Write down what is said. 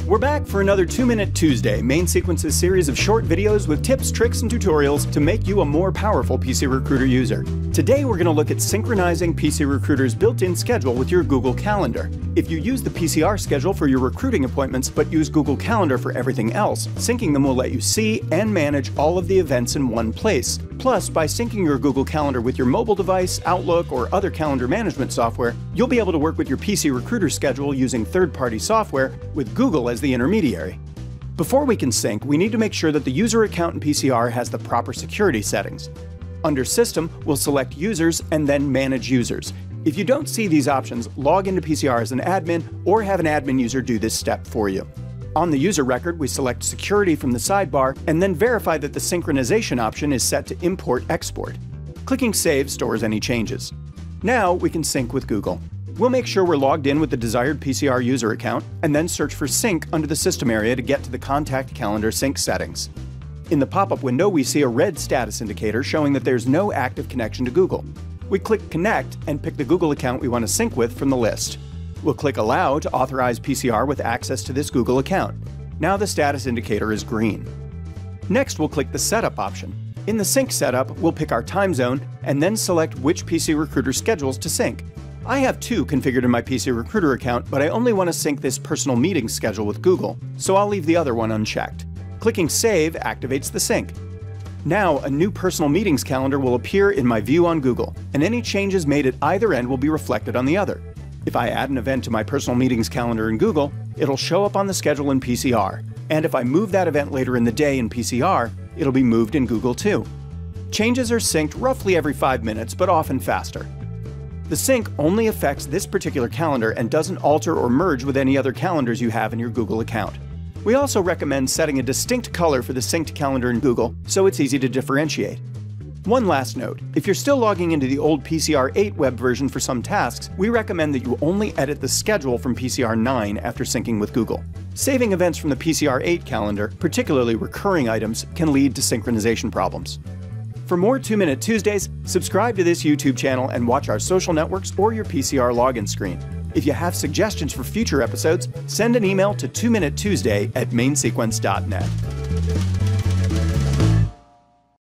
We're back for another 2-Minute Tuesday, Main Sequence's series of short videos with tips, tricks, and tutorials to make you a more powerful PCRecruiter user. Today we're going to look at synchronizing PCRecruiter's built-in schedule with your Google Calendar. If you use the PCR schedule for your recruiting appointments but use Google Calendar for everything else, syncing them will let you see and manage all of the events in one place. Plus, by syncing your Google Calendar with your mobile device, Outlook, or other calendar management software, you'll be able to work with your PCRecruiter schedule using third-party software with Google as the intermediary. Before we can sync, we need to make sure that the user account in PCR has the proper security settings. Under System, we'll select Users and then Manage Users. If you don't see these options, log into PCR as an admin or have an admin user do this step for you. On the user record, we select Security from the sidebar and then verify that the synchronization option is set to Import/Export. Clicking Save stores any changes. Now we can sync with Google. We'll make sure we're logged in with the desired PCR user account and then search for Sync under the System area to get to the Contact Calendar sync settings. In the pop-up window, we see a red status indicator showing that there's no active connection to Google. We click Connect and pick the Google account we want to sync with from the list. We'll click Allow to authorize PCR with access to this Google account. Now the status indicator is green. Next, we'll click the Setup option. In the Sync setup, we'll pick our time zone and then select which PCRecruiter schedules to sync. I have 2 configured in my PCRecruiter account, but I only want to sync this personal meeting schedule with Google, so I'll leave the other one unchecked. Clicking Save activates the sync. Now, a new personal meetings calendar will appear in my view on Google, and any changes made at either end will be reflected on the other. If I add an event to my personal meetings calendar in Google, it'll show up on the schedule in PCR, and if I move that event later in the day in PCR, it'll be moved in Google too. Changes are synced roughly every 5 minutes, but often faster. The sync only affects this particular calendar and doesn't alter or merge with any other calendars you have in your Google account. We also recommend setting a distinct color for the synced calendar in Google so it's easy to differentiate. One last note, if you're still logging into the old PCR 8 web version for some tasks, we recommend that you only edit the schedule from PCR 9 after syncing with Google. Saving events from the PCR 8 calendar, particularly recurring items, can lead to synchronization problems. For more 2-Minute Tuesdays, subscribe to this YouTube channel and watch our social networks or your PCR login screen. If you have suggestions for future episodes, send an email to 2minutetuesday@mainsequence.net.